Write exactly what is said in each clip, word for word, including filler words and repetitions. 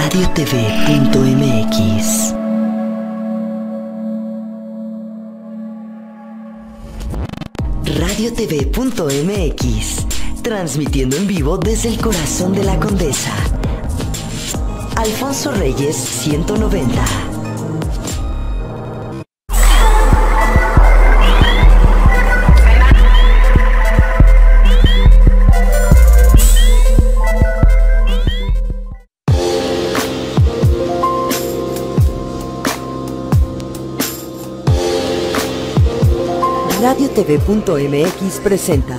radio t v punto m x. radio t v punto m x, transmitiendo en vivo desde el corazón de la Condesa. Alfonso Reyes ciento noventa. radio t v punto m x presenta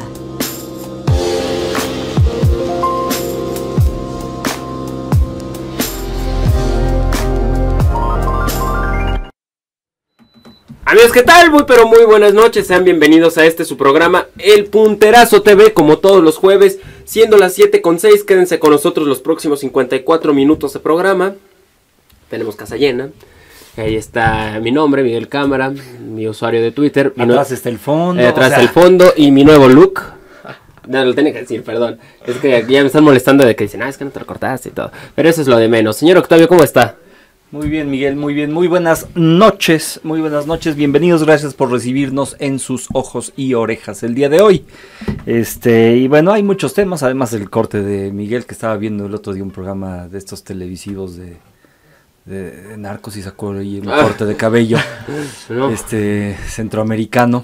Amigos, ¿qué tal? Muy pero muy buenas noches, sean bienvenidos a este su programa El Punterazo T V, como todos los jueves, siendo las siete con seis, quédense con nosotros los próximos cincuenta y cuatro minutos de programa. Tenemos casa llena. Ahí está mi nombre, Miguel Cámara, mi usuario de Twitter. Atrás está el fondo. Eh, atrás o sea... está el fondo y mi nuevo look. No, lo tenía que decir, perdón. Es que ya me están molestando de que dicen, ah, es que no te lo cortaste y todo. Pero eso es lo de menos. Señor Octavio, ¿cómo está? Muy bien, Miguel, muy bien. Muy buenas noches, muy buenas noches. Bienvenidos, gracias por recibirnos en sus ojos y orejas el día de hoy. Este, y bueno, hay muchos temas, además del corte de Miguel, que estaba viendo el otro día un programa de estos televisivos de... De, de narcos y sacó ahí un ah. corte de cabello no. este centroamericano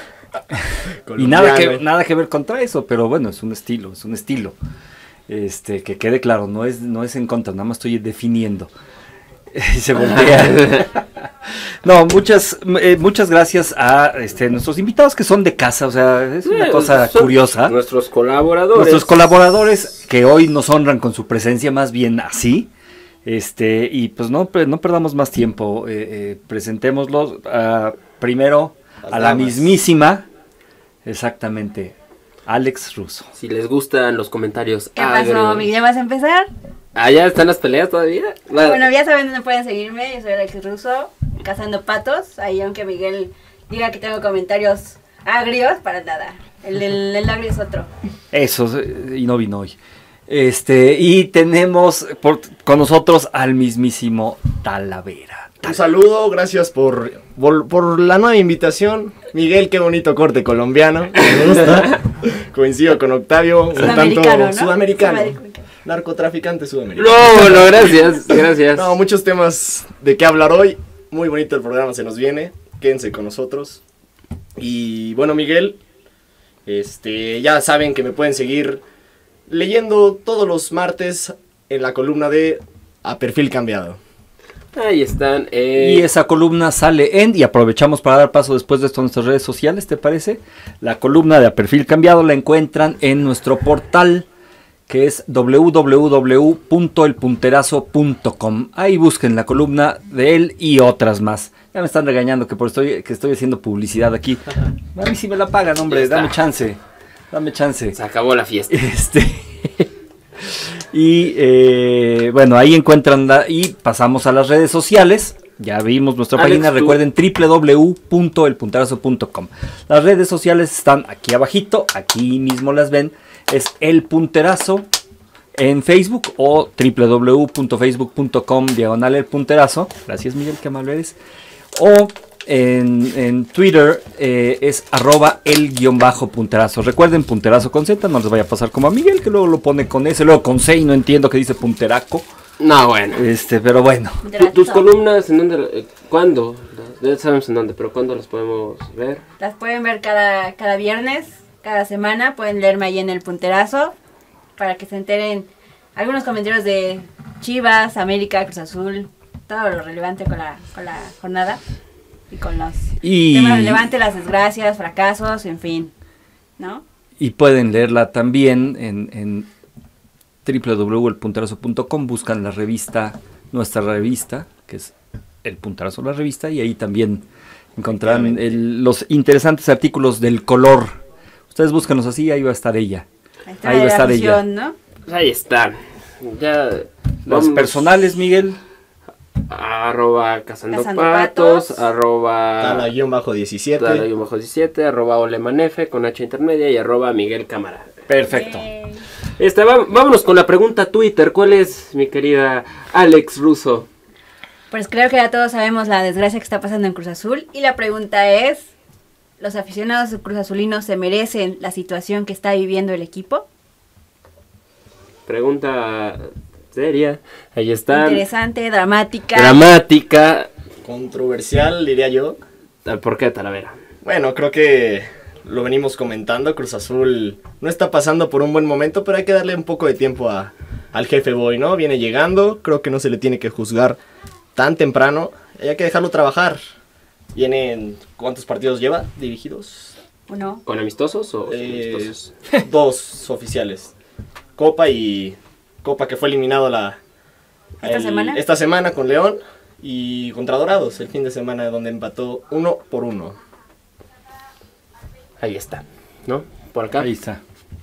y nada que nada que ver contra eso, pero bueno, es un estilo, es un estilo este que quede claro, no es no es en contra, nada más estoy definiendo. Y se voltea. No, muchas eh, muchas gracias a este nuestros invitados que son de casa, o sea, es una cosa curiosa. Nuestros colaboradores. Nuestros colaboradores que hoy nos honran con su presencia, más bien así. Este, y pues no, no perdamos más tiempo, eh, eh, presentémoslos uh, primero Las a la damas. mismísima, exactamente, Alex Russo. Si les gustan los comentarios. ¿Qué pasó, Miguel? ¿Ya vas a empezar? Ah, ¿ya están las peleas todavía? La... Bueno, ya saben dónde pueden seguirme, yo soy Alex Russo, cazando patos, ahí aunque Miguel diga que tengo comentarios agrios, para nada, el, el, el agrio es otro. Eso, y no vino hoy. Este, y tenemos por, con nosotros al mismísimo Talavera. Un saludo, gracias por, por, por la nueva invitación. Miguel, qué bonito corte colombiano, me gusta. Coincido con Octavio, un tanto ¿no? sudamericano. Narcotraficante sudamericano. No, no, gracias, gracias. No, muchos temas de qué hablar hoy. Muy bonito el programa se nos viene. Quédense con nosotros. Y bueno, Miguel, este, ya saben que me pueden seguir leyendo todos los martes en la columna de A Perfil Cambiado. Ahí están. Eh... Y esa columna sale en, y aprovechamos para dar paso después de esto a nuestras redes sociales, ¿te parece? La columna de A Perfil Cambiado la encuentran en nuestro portal, que es w w w punto el punterazo punto com. Ahí busquen la columna de él y otras más. Ya me están regañando que por estoy, que estoy haciendo publicidad aquí. A mí sí me la pagan, hombre, dame chance. Dame chance. Se acabó la fiesta. Este. Y eh, bueno, ahí encuentran la, y pasamos a las redes sociales. Ya vimos nuestra Alex, página, tú. Recuerden w w w punto el punterazo punto com. Las redes sociales están aquí abajito, aquí mismo las ven. Es El Punterazo en Facebook o w w w punto facebook punto com diagonal El Punterazo. Gracias, Miguel, qué amable eres. O En, en Twitter eh, es arroba el guión bajo punterazo. Recuerden, punterazo con Z, no les vaya a pasar como a Miguel, que luego lo pone con S, luego con C y no entiendo que dice punteraco. No, bueno. Este, pero bueno. ¿Tus columnas en dónde? Eh, ¿Cuándo? Ya sabemos en dónde, pero ¿cuándo las podemos ver? Las pueden ver cada, cada viernes, cada semana. Pueden leerme ahí en El Punterazo para que se enteren algunos comentarios de Chivas, América, Cruz Azul, todo lo relevante con la, con la jornada. Y con los y, temas relevantes, las desgracias, fracasos, en fin, ¿no? Y pueden leerla también en, en w w w punto el punterazo punto com, buscan la revista, nuestra revista, que es El Punterazo, la revista, y ahí también encontrarán el, los interesantes artículos del color. Ustedes búscanos así, ahí va a estar ella. Ahí, está ahí va a estar visión, ella. ¿no? Pues ahí están. Ya, los vamos. Personales, Miguel. Arroba Cazando, Cazando Patos, Patos, arroba Tala guión bajo diecisiete, Tala diecisiete, arroba Olemanefe con H intermedia y arroba Miguel Cámara. Perfecto. Okay. Este, va- vámonos con la pregunta Twitter. ¿Cuál es, mi querida Alex Russo? Pues creo que ya todos sabemos la desgracia que está pasando en Cruz Azul. Y la pregunta es, ¿los aficionados cruzazulinos se merecen la situación que está viviendo el equipo? Pregunta seria. Ahí está. Interesante, dramática. Dramática. Controversial, diría yo. ¿Por qué, Talavera? Bueno, creo que lo venimos comentando. Cruz Azul no está pasando por un buen momento, pero hay que darle un poco de tiempo a, al jefe Boy, ¿no? Viene llegando, creo que no se le tiene que juzgar tan temprano. Hay que dejarlo trabajar. Vienen, ¿cuántos partidos lleva dirigidos? Uno. ¿Con amistosos o sin Eh, amistosos? Dos oficiales. Copa y Copa que fue eliminado la ¿Esta semana? Esta semana con León y contra Dorados el fin de semana donde empató uno por uno. Ahí está, ¿no? Por acá. Ahí está.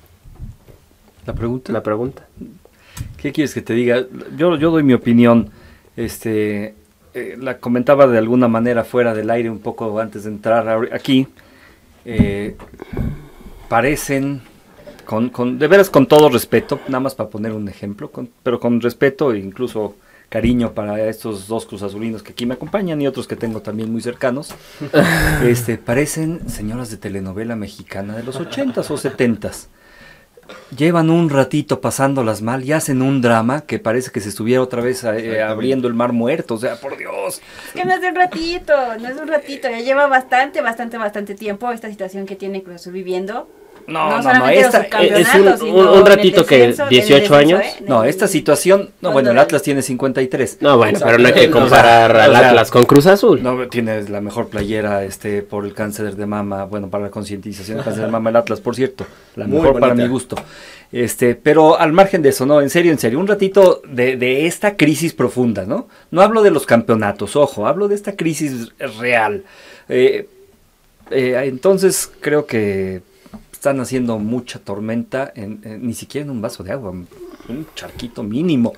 La pregunta. La pregunta. ¿Qué quieres que te diga? Yo, yo doy mi opinión. Este, eh, la comentaba de alguna manera fuera del aire un poco antes de entrar ahori- aquí. Eh, parecen, con, con, de veras con todo respeto, nada más para poner un ejemplo, con- pero con respeto e incluso cariño para estos dos cruzazulinos que aquí me acompañan y otros que tengo también muy cercanos. Este, parecen señoras de telenovela mexicana de los ochentas o setentas. Llevan un ratito pasándolas mal y hacen un drama que parece que se estuviera otra vez eh, abriendo el mar muerto. O sea, por Dios. Es que no es de un ratito, no es de un ratito. Ya lleva bastante, bastante, bastante tiempo esta situación que tiene Cruz Azul viviendo. No, no, no, solamente los esta, subcampeonatos, es un- sino un- un en el ratito que descenso, en el dieciocho descenso, años. ¿eh? En no, el- esta situación, no, bueno, el Cuando- Atlas tiene cincuenta y tres. No, bueno, Exacto. pero no hay que O sea, comparar al o sea, Atlas con Cruz Azul. No, tienes la mejor playera este por el cáncer de mama, bueno, para la concientización del cáncer de mama el Atlas, por cierto, la Muy mejor para bonita. mi gusto. Este, pero al margen de eso, no, en serio, en serio, un ratito de, de esta crisis profunda, ¿no? No hablo de los campeonatos, ojo, hablo de esta crisis real. Eh, eh, entonces creo que están haciendo mucha tormenta, en, en- ni siquiera en un vaso de agua, un charquito mínimo.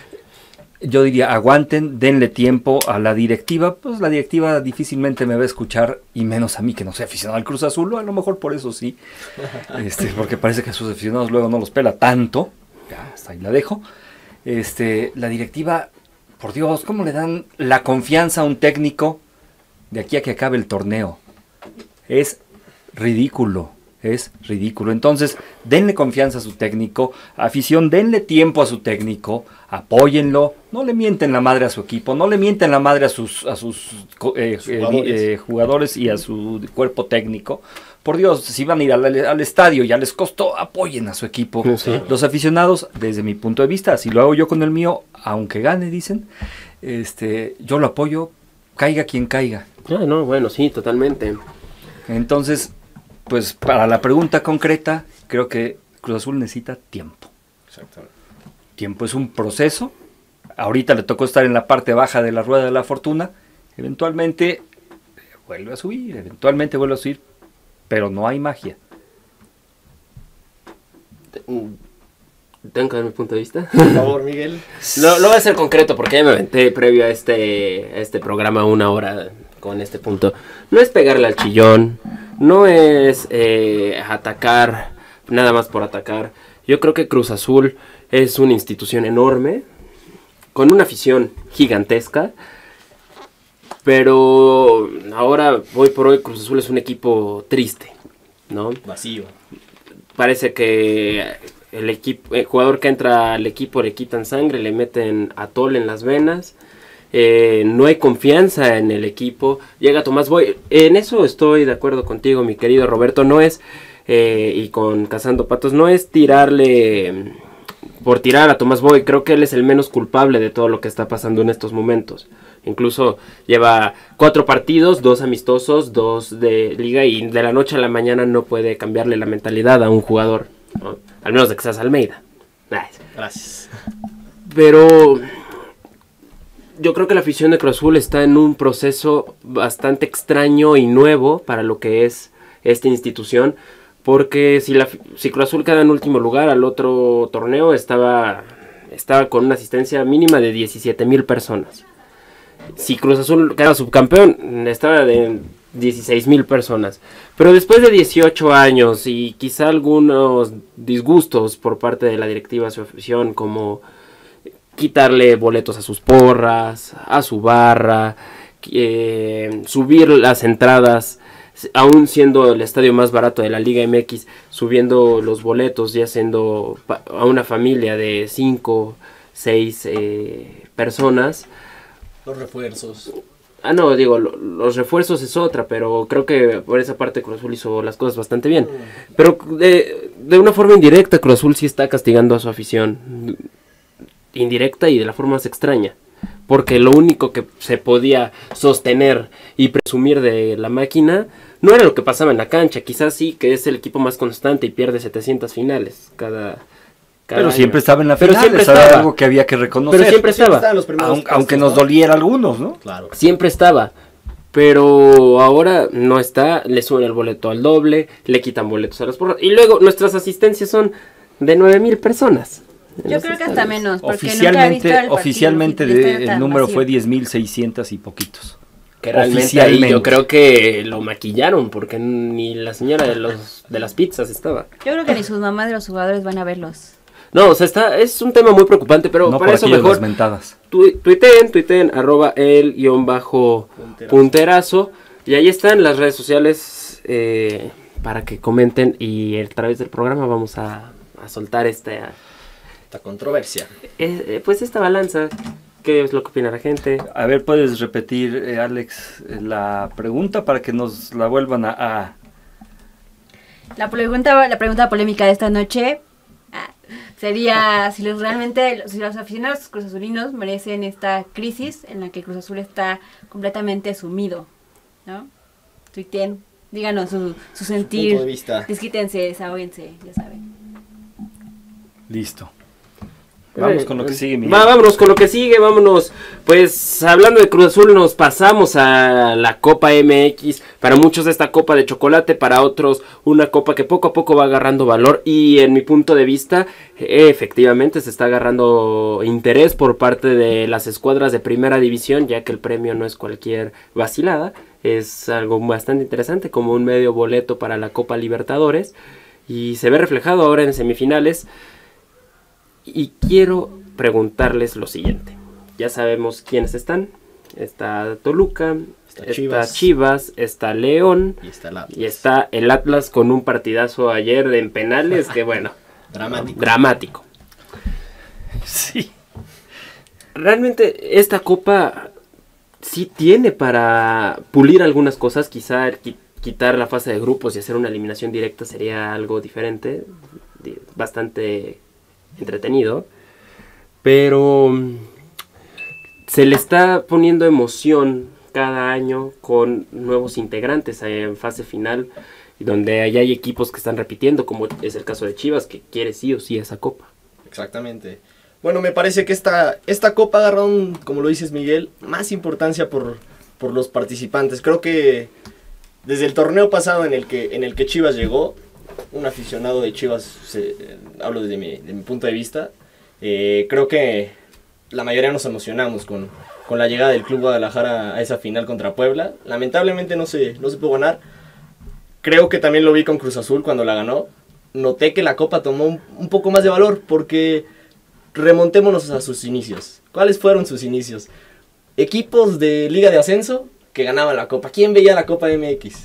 Yo diría, aguanten, denle tiempo a la directiva. Pues la directiva difícilmente me va a escuchar, y menos a mí que no soy aficionado al Cruz Azul, o a lo mejor por eso sí, este, porque parece que a sus aficionados luego no los pela tanto. Ya, hasta ahí la dejo. Este, la directiva, por Dios, ¿cómo le dan la confianza a un técnico de aquí a que acabe el torneo? Es ridículo. Es ridículo. Entonces, denle confianza a su técnico, afición, denle tiempo a su técnico, apóyenlo, no le mienten la madre a su equipo, no le mienten la madre a sus, a sus co- eh, eh, Jugadores. eh, jugadores y a su cuerpo técnico. Por Dios, si van a ir al, al estadio, ya les costó, apoyen a su equipo. Sí. Los aficionados, desde mi punto de vista, así lo hago yo con el mío, aunque gane, dicen, este, yo lo apoyo, caiga quien caiga. Ah, no, bueno, sí, totalmente. Entonces, pues para la pregunta concreta, creo que Cruz Azul necesita tiempo. Exactamente. Tiempo es un proceso. Ahorita le tocó estar en la parte baja de la rueda de la fortuna. Eventualmente eh, vuelve a subir, eventualmente vuelve a subir, pero no hay magia. ¿Tengo que dar mi punto de vista? Por favor, Miguel. Lo, lo voy a hacer concreto porque ya me aventé previo a este, a este programa una hora con este punto. No es pegarle al chillón, no es eh, atacar nada más por atacar. Yo creo que Cruz Azul es una institución enorme, con una afición gigantesca, pero ahora, hoy por hoy, Cruz Azul es un equipo triste, ¿no? Vacío. Parece que el equipo, el jugador que entra al equipo le quitan sangre, le meten atol en las venas. Eh, no hay confianza en el equipo. Llega Tomás Boy. En eso estoy de acuerdo contigo, mi querido Roberto. No es, eh, y con Cazando Patos, no es tirarle por tirar a Tomás Boy. Creo que él es el menos culpable de todo lo que está pasando en estos momentos. Incluso lleva cuatro partidos, dos amistosos, dos de liga, y de la noche a la mañana no puede cambiarle la mentalidad a un jugador, ¿no? Al menos de que seas Almeida. Ay. Gracias. Pero yo creo que la afición de Cruz Azul está en un proceso bastante extraño y nuevo para lo que es esta institución, porque si, la, si Cruz Azul queda en último lugar al otro torneo, estaba, estaba con una asistencia mínima de diecisiete mil personas. Si Cruz Azul queda subcampeón, estaba de dieciséis mil personas. Pero después de dieciocho años y quizá algunos disgustos por parte de la directiva a su afición, como quitarle boletos a sus porras, a su barra, eh, subir las entradas, aún siendo el estadio más barato de la Liga M X, subiendo los boletos y haciendo a una familia de cinco, seis eh, personas. Los refuerzos. Ah, no, digo, lo, los refuerzos es otra, pero creo que por esa parte Cruz Azul hizo las cosas bastante bien. Pero de, de una forma indirecta Cruz Azul sí está castigando a su afición. Indirecta y de la forma más extraña. Porque lo único que se podía sostener y presumir de la máquina no era lo que pasaba en la cancha. Quizás sí que es el equipo más constante y pierde setecientas finales cada... Pero año. Siempre estaba en la pero final, siempre estaba estaba algo que había que reconocer. Pero siempre estaba, siempre los primeros aunque, puestos, aunque nos ¿no? doliera a algunos, ¿no? Claro. Siempre estaba, pero ahora no está, le suben el boleto al doble, le quitan boletos a las porras, y luego nuestras asistencias son de nueve mil personas. Yo creo que hasta menos, porque oficialmente, nunca he visto oficialmente el, de, el número fue diez mil seiscientos y poquitos. Que realmente ahí yo creo que lo maquillaron, porque ni la señora de los de las pizzas estaba. Yo creo que ni sus mamás de los jugadores van a verlos. No, o sea, está, es un tema muy preocupante, pero no para eso mejor tu, tuiteen, tuiteen, arroba el guión bajo punterazo. punterazo, y ahí están las redes sociales eh, para que comenten, y a través del programa vamos a, a soltar esta, esta controversia. Eh, pues esta balanza, ¿qué es lo que opina la gente? A ver, ¿puedes repetir, eh, Alex, la pregunta para que nos la vuelvan a... a... La pregunta, la pregunta polémica de esta noche... sería si los realmente si los aficionados cruzazulinos merecen esta crisis en la que Cruz Azul está completamente sumido, ¿no? Tuiten, díganos su, su sentir, su punto de vista. Desquítense, desahóguense, ya saben. Listo. Vamos con lo que sigue, Miguel. Va, vámonos con lo que sigue, vámonos. Pues hablando de Cruz Azul, nos pasamos a la Copa M X. Para muchos esta copa de chocolate, para otros una copa que poco a poco va agarrando valor. Y en mi punto de vista, efectivamente se está agarrando interés por parte de las escuadras de primera división, ya que el premio no es cualquier vacilada. Es algo bastante interesante, como un medio boleto para la Copa Libertadores. Y se ve reflejado ahora en semifinales. Y quiero preguntarles lo siguiente. Ya sabemos quiénes están. Está Toluca, está, está Chivas. Chivas, está León y está, el Atlas. y está el Atlas con un partidazo ayer de en penales que bueno, dramático. dramático. Sí. Realmente esta copa sí tiene para pulir algunas cosas. Quizá quitar la fase de grupos y hacer una eliminación directa sería algo diferente, bastante entretenido, pero se le está poniendo emoción cada año con nuevos integrantes en fase final, donde ya hay equipos que están repitiendo, como es el caso de Chivas, que quiere sí o sí esa copa. Exactamente. Bueno, me parece que esta, esta copa agarra, un, como lo dices, Miguel, más importancia por, por los participantes. Creo que desde el torneo pasado en el que, en el que Chivas llegó, un aficionado de Chivas, se, hablo desde mi, de mi punto de vista, eh, creo que la mayoría nos emocionamos con, con la llegada del Club Guadalajara a esa final contra Puebla. Lamentablemente no se, no se pudo ganar. Creo que también lo vi con Cruz Azul cuando la ganó. Noté que la copa tomó un, un poco más de valor, porque remontémonos a sus inicios. ¿Cuáles fueron sus inicios? Equipos de Liga de Ascenso que ganaban la copa. ¿Quién veía la Copa M X?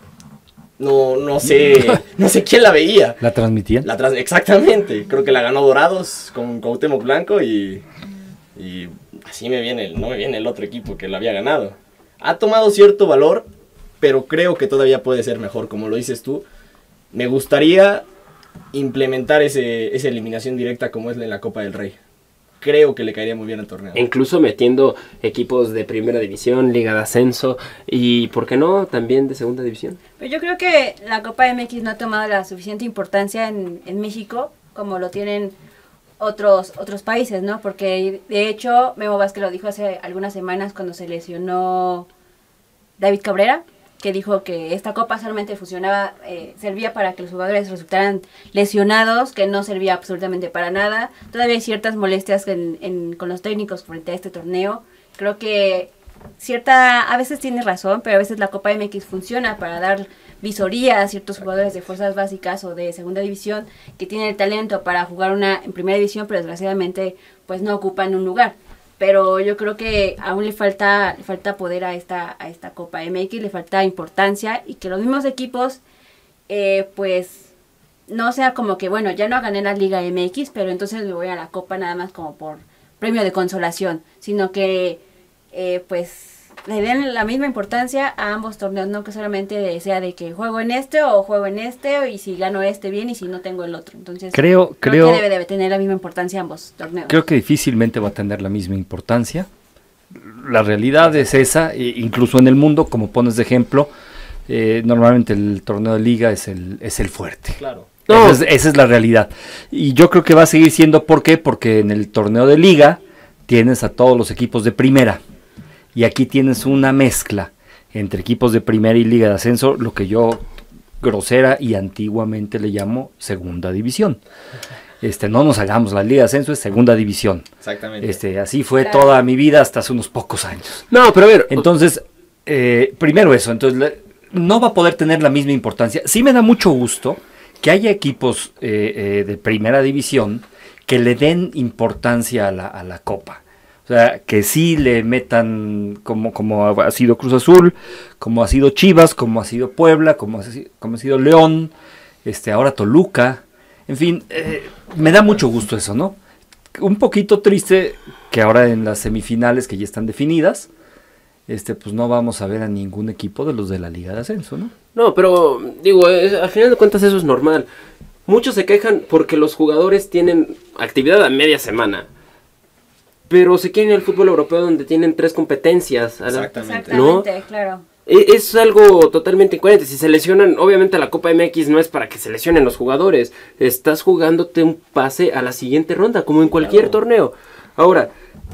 No, no sé, no sé quién la veía. ¿La transmitían? La trans exactamente, creo que la ganó Dorados con Cuauhtémoc Blanco y, y así me viene, el, no me viene el otro equipo que la había ganado. Ha tomado cierto valor, pero creo que todavía puede ser mejor, como lo dices tú. Me gustaría implementar ese, esa eliminación directa como es en la Copa del Rey. Creo que le caería muy bien al torneo. Incluso metiendo equipos de primera división, Liga de Ascenso y, ¿por qué no?, también de segunda división. Pero yo creo que la Copa M X no ha tomado la suficiente importancia en, en México como lo tienen otros otros países, ¿no? Porque de hecho Memo Vázquez lo dijo hace algunas semanas cuando se lesionó David Cabrera, que dijo que esta copa solamente funcionaba, eh, servía para que los jugadores resultaran lesionados, que no servía absolutamente para nada. Todavía hay ciertas molestias en, en, con los técnicos frente a este torneo. Creo que cierta, a veces tienes razón, pero a veces la Copa M X funciona para dar visoría a ciertos jugadores de fuerzas básicas o de segunda división que tienen el talento para jugar una en primera división, pero desgraciadamente pues no ocupan un lugar. Pero yo creo que aún le falta, le falta poder a esta, a esta Copa M X, le falta importancia, y que los mismos equipos eh, pues no sea como que, bueno, ya no gané la Liga M X, pero entonces me voy a la Copa nada más como por premio de consolación, sino que eh, pues le den la misma importancia a ambos torneos, no que solamente sea de que juego en este o juego en este, y si gano este bien y si no tengo el otro. Entonces creo, creo, creo que debe, debe tener la misma importancia ambos torneos. Creo que difícilmente va a tener la misma importancia. La realidad es esa, e incluso en el mundo, como pones de ejemplo, eh, normalmente el torneo de liga es el, es el fuerte. Claro. No. Esa, es, esa es la realidad. Y yo creo que va a seguir siendo, ¿por qué? Porque en el torneo de liga tienes a todos los equipos de primera. Y aquí tienes una mezcla entre equipos de primera y liga de ascenso, lo que yo grosera y antiguamente le llamo segunda división. Este, no nos hagamos, la liga de ascenso es segunda división. Exactamente. Este, así fue Claro. toda mi vida hasta hace unos pocos años. No, pero a ver, Entonces, eh, primero eso, entonces le- no va a poder tener la misma importancia. Sí me da mucho gusto que haya equipos eh, eh, de primera división que le den importancia a la, a la Copa. O sea, que sí le metan, como, como ha sido Cruz Azul, como ha sido Chivas, como ha sido Puebla, como ha, si- como ha sido León, este, ahora Toluca. En fin, eh, me da mucho gusto eso, ¿no? Un poquito triste que ahora en las semifinales que ya están definidas, este, pues no vamos a ver a ningún equipo de los de la Liga de Ascenso, ¿no? no, pero digo, eh, al final de cuentas eso es normal. Muchos se quejan porque los jugadores tienen actividad a media semana, pero se quieren ir al fútbol europeo donde tienen tres competencias. a la- Exactamente. Exactamente, claro. E- Es algo totalmente incoherente. Si se lesionan, obviamente la Copa M X no es para que se lesionen los jugadores. Estás jugándote un pase a la siguiente ronda, como en cualquier Claro. torneo. Ahora,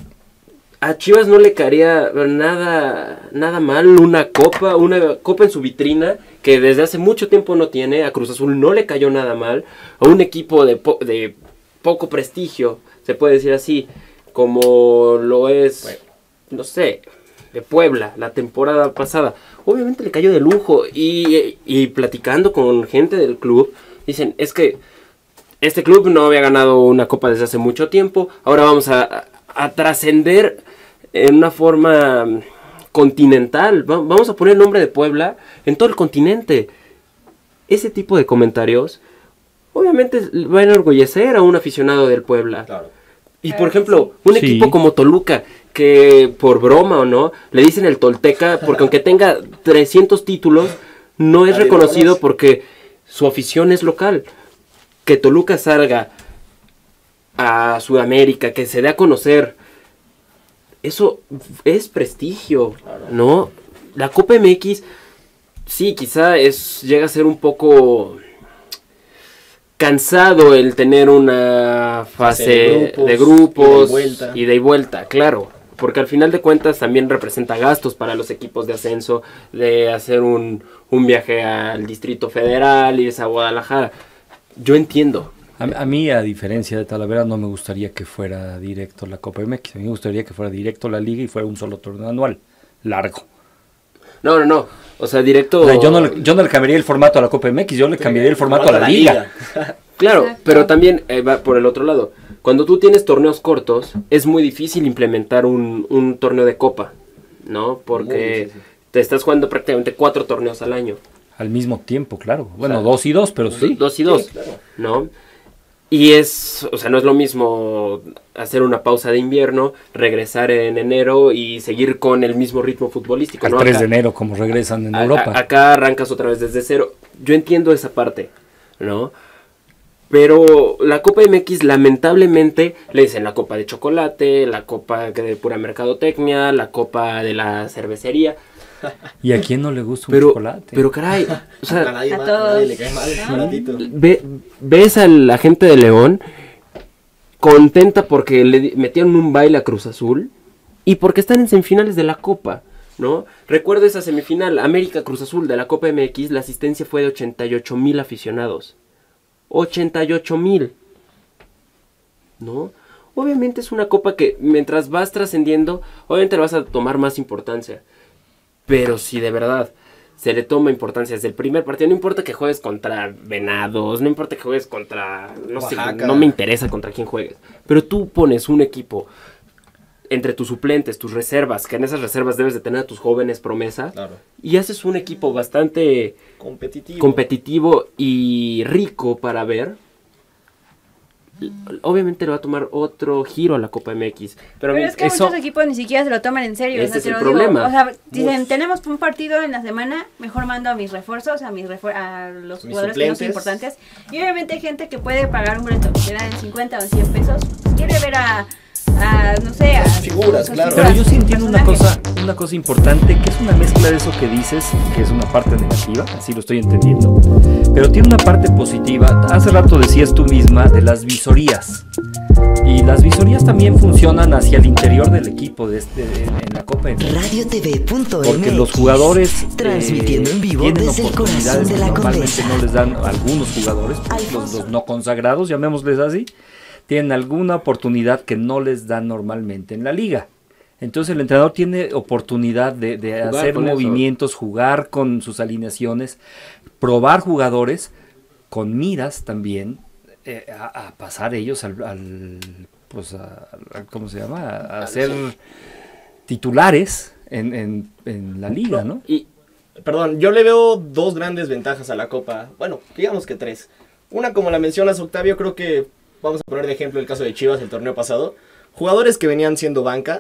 a Chivas no le caería nada, nada mal una copa, una copa en su vitrina, que desde hace mucho tiempo no tiene. A Cruz Azul no le cayó nada mal. A un equipo de, po- de poco prestigio, se puede decir así, como lo es, Bueno. no sé, de Puebla, la temporada pasada. Obviamente le cayó de lujo. Y, y platicando con gente del club, dicen, es que este club no había ganado una copa desde hace mucho tiempo. Ahora vamos a, a, a trascender en una forma mm, continental. Va- vamos a poner el nombre de Puebla en todo el continente. Ese tipo de comentarios, obviamente, va a enorgullecer a un aficionado del Puebla. Claro. Y Claro por que ejemplo, sí. un Sí. equipo como Toluca, que por broma o no, le dicen el Tolteca, porque aunque tenga trescientos títulos, no es Nadie lo reconocido conoce. porque su afición es local. Que Toluca salga a Sudamérica, que se dé a conocer, eso es prestigio, ¿no? La Copa M X, sí, quizá es, llega a ser un poco cansado el tener una fase de grupos, de grupos ida y vuelta. ida y vuelta, claro, porque al final de cuentas también representa gastos para los equipos de ascenso, de hacer un, un viaje al Distrito Federal, irse a Guadalajara. Yo entiendo. A, a mí, a diferencia de Talavera, no me gustaría que fuera directo la Copa M X. A mí me gustaría que fuera directo la Liga y fuera un solo torneo anual, largo. No, no, no. O sea, directo. O sea, yo, no le, yo no le cambiaría el formato a la Copa M X, yo le cambiaría el formato a la Liga. Claro, Exacto. pero también eh, va por el otro lado. Cuando tú tienes torneos cortos, es muy difícil implementar un, un torneo de copa, ¿no? Muy Porque difícil. te estás jugando prácticamente cuatro torneos al año. Al mismo tiempo, claro. Bueno, O sea, dos y dos, pero Do- sí. Dos y dos, Sí, claro. ¿no? Y es, o sea, no es lo mismo hacer una pausa de invierno, regresar en enero y seguir con el mismo ritmo futbolístico, Al ¿no? tres Acá- de enero, como regresan en a- Europa. a- acá arrancas otra vez desde cero. Yo entiendo esa parte, ¿no? Pero la Copa M X lamentablemente le dicen la Copa de Chocolate, la Copa de pura mercadotecnia, la Copa de la cervecería. ¿Y a quién no le gusta un Pero, chocolate? pero caray, o sea, A nadie, A ma- todos. nadie le cae mal el chocolatito. Ve- ves a la gente de León contenta porque le di- metieron un baile a Cruz Azul y porque están en semifinales de la Copa, ¿no? Recuerdo esa semifinal, América Cruz Azul de la Copa M X, la asistencia fue de ochenta y ocho mil aficionados. ochenta y ocho mil, ¿no? Obviamente es una copa que mientras vas trascendiendo, obviamente le vas a tomar más importancia. Pero si de verdad se le toma importancia desde el primer partido, no importa que juegues contra Venados, no importa que juegues contra, no sé, Oaxaca. no me interesa contra quién juegues, pero tú pones un equipo entre tus suplentes, tus reservas, que en esas reservas debes de tener a tus jóvenes promesa, Claro. y haces un equipo bastante Competitivo. competitivo y rico para ver, obviamente le va a tomar otro giro a la Copa M X. Pero, Pero es que eso- muchos equipos ni siquiera se lo toman en serio. Ese o sea, es te el lo digo. problema. O sea, dicen, Muchos. tenemos un partido en la semana, mejor mando a mis refuerzos, a mis refuer- a los Mis jugadores que no son suplentes. importantes. Y obviamente hay gente que puede pagar un boleto que te dan en cincuenta o en cien pesos. Quiere ver a, a no sé, a Figuras, sus claro. Pero yo sí entiendo una personajes. cosa, una cosa importante, que es una mezcla de eso que dices, que es una parte negativa, así lo estoy entendiendo, pero tiene una parte positiva. Hace rato decías tú misma de las visorías, y las visorías también funcionan hacia el interior del equipo de este, en, en la Copa M X. radio t v punto m x. Porque los jugadores transmitiendo eh, en vivo tienen desde el oportunidades corazón de que la normalmente Condesa. no les dan a algunos jugadores, pues, los, Alfonso. los no consagrados, llamémosles así, tienen alguna oportunidad que no les dan normalmente en la liga. Entonces el entrenador tiene oportunidad de, de Jugar hacer con eso. movimientos, jugar con sus alineaciones, probar jugadores con miras también eh, a, a pasar ellos al, al pues a, a- ¿cómo se llama? A, a ser titulares en, en, en la liga, ¿no? Y Perdón, yo le veo dos grandes ventajas a la Copa. Bueno, digamos que tres. Una, como la mencionas, Octavio, creo que vamos a poner de ejemplo el caso de Chivas el torneo pasado. Jugadores que venían siendo banca,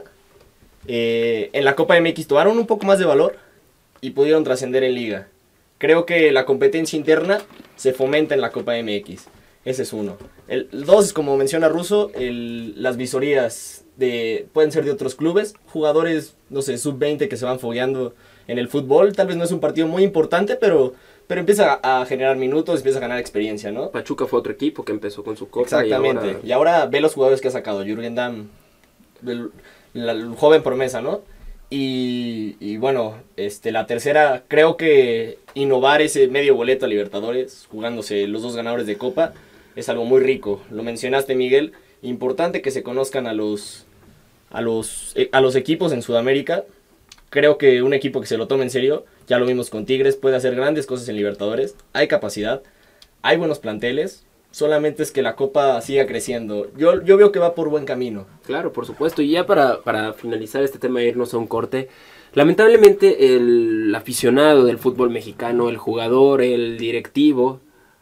eh, en la Copa M X tomaron un poco más de valor y pudieron trascender en liga. Creo que la competencia interna se fomenta en la Copa M X. Ese es uno. El dos, como menciona Russo, el, las visorías de, pueden ser de otros clubes. Jugadores, no sé, sub veinte que se van fogueando en el fútbol. Tal vez no es un partido muy importante, pero, pero empieza a, a generar minutos, empieza a ganar experiencia, ¿no? Pachuca fue otro equipo que empezó con su copa. Exactamente. Y ahora- Y ahora ve los jugadores que ha sacado. Jürgen Damm, el, la- el joven promesa, ¿no? Y, y bueno, este, la tercera, creo que innovar ese medio boleto a Libertadores, jugándose los dos ganadores de Copa, es algo muy rico. Lo mencionaste, Miguel. Importante que se conozcan a los, a los, eh, a los equipos en Sudamérica. Creo que un equipo que se lo tome en serio, ya lo vimos con Tigres, puede hacer grandes cosas en Libertadores. Hay capacidad, hay buenos planteles. Solamente es que la Copa siga creciendo. Yo, yo veo que va por buen camino. Claro, por supuesto. Y ya para, para finalizar este tema e irnos a un corte, lamentablemente el aficionado del fútbol mexicano, el jugador, el directivo,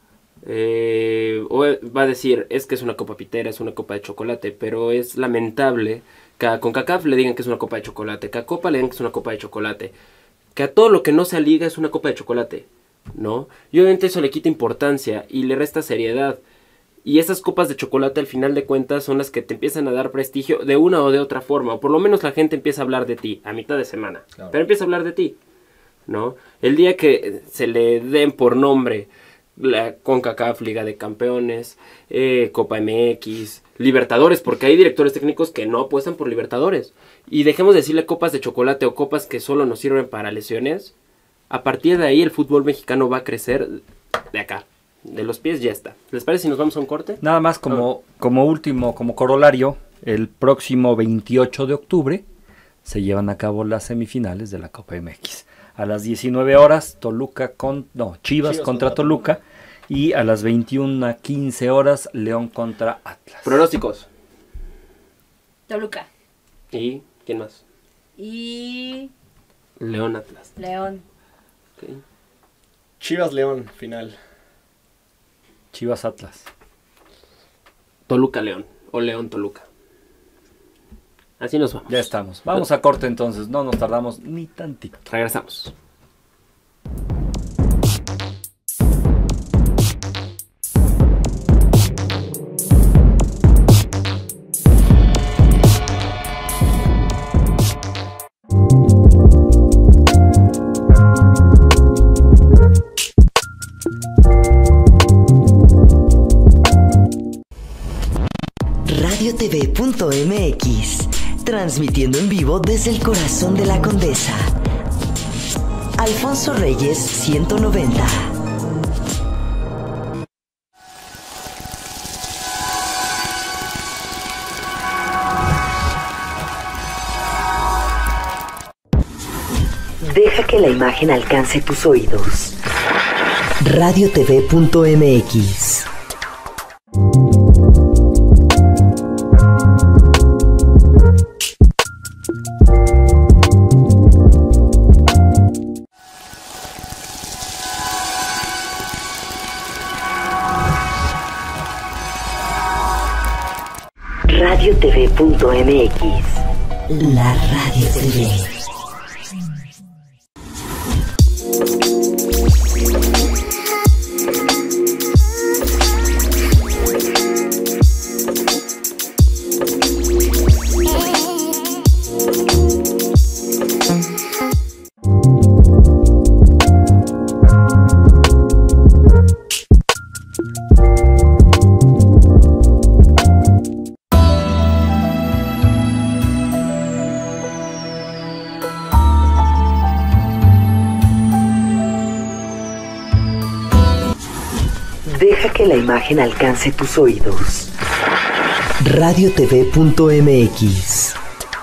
eh, o va a decir, es que es una copa pitera, es una copa de chocolate, pero es lamentable que a CONCACAF le digan que es una copa de chocolate, que a Copa le digan que es una copa de chocolate, que a todo lo que no sea liga es una copa de chocolate, ¿no? Y obviamente eso le quita importancia y le resta seriedad. Y esas copas de chocolate al final de cuentas son las que te empiezan a dar prestigio de una o de otra forma. O por lo menos la gente empieza a hablar de ti a mitad de semana. Claro. Pero empieza a hablar de ti, ¿no? El día que se le den por nombre la CONCACAF, Liga de Campeones, eh, Copa M X, Libertadores, porque hay directores técnicos que no apuestan por Libertadores. Y dejemos de decirle copas de chocolate o copas que solo nos sirven para lesiones. A partir de ahí el fútbol mexicano va a crecer de acá. De los pies ya está. ¿Les parece si nos vamos a un corte? Nada más como, como último, como corolario, el próximo veintiocho de octubre se llevan a cabo las semifinales de la Copa M X. A las diecinueve horas, Toluca con, no, Chivas, Chivas contra, contra Toluca. Y a las veintiuna a quince horas, León contra Atlas. Pronósticos. Toluca. ¿Y quién más? Y León Atlas. León. Ok. Chivas León, final. Chivas Atlas. Toluca León. O León Toluca. Así nos vamos. Ya estamos. Vamos a corte entonces, no nos tardamos ni tantito. Regresamos. radio t v punto m x, transmitiendo en vivo desde el corazón de la Condesa. Alfonso Reyes ciento noventa. Deja que la imagen alcance tus oídos. radio t v punto m x. radio t v punto m x. La Radio T V. Deja que la imagen alcance tus oídos. radio t v punto m x.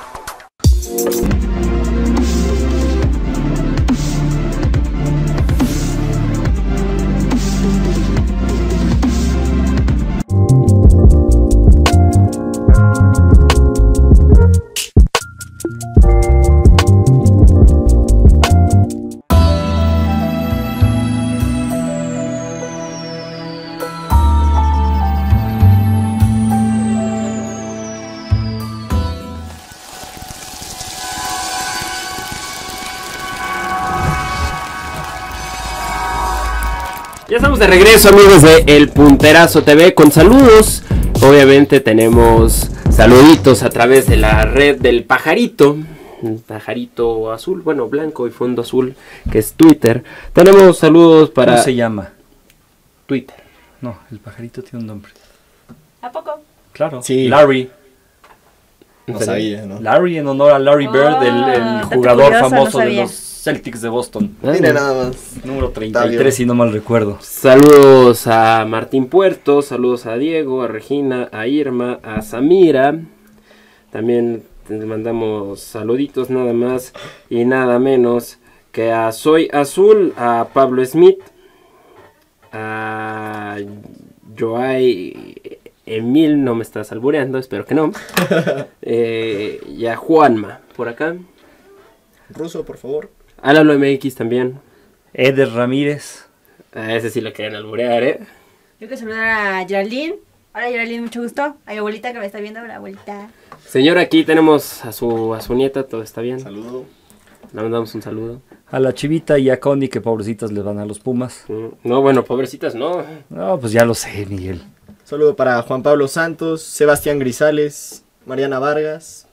Ya estamos de regreso, amigos de El Punterazo T V, con saludos. Obviamente tenemos saluditos a través de la red del pajarito, pajarito azul, bueno, blanco y fondo azul, que es Twitter. Tenemos saludos para... ¿Cómo se llama? Twitter. No, el pajarito tiene un nombre. ¿A poco? Claro. Sí. Larry. No sabía, ¿no? Larry en honor a Larry Oh, Bird, el, el dato jugador curioso, famoso no de sabía. los Celtics de Boston. Ah, Mira nada más. Número treinta y tres, si no mal recuerdo. Saludos a Martín Puerto, saludos a Diego, a Regina, a Irma, a Samira. También les mandamos saluditos nada más y nada menos que a Soy Azul, a Pablo Smith, a Joay Emil, no me estás albureando, espero que no. eh, y a Juanma, por acá. Ruso, por favor. A Lalo M X también. Eder Ramírez. A ese sí lo quieren alburear, ¿eh? Yo quiero saludar a Geraldine. Hola Geraldine, mucho gusto. A mi abuelita que me está viendo, la abuelita. Señor, aquí tenemos a su, a su nieta, todo está bien. Saludo. Le mandamos un saludo. A la Chivita y a Connie, que pobrecitas les van a los Pumas. Mm, No, bueno, pobrecitas, no. No, pues ya lo sé, Miguel. Saludo para Juan Pablo Santos, Sebastián Grisales, Mariana Vargas.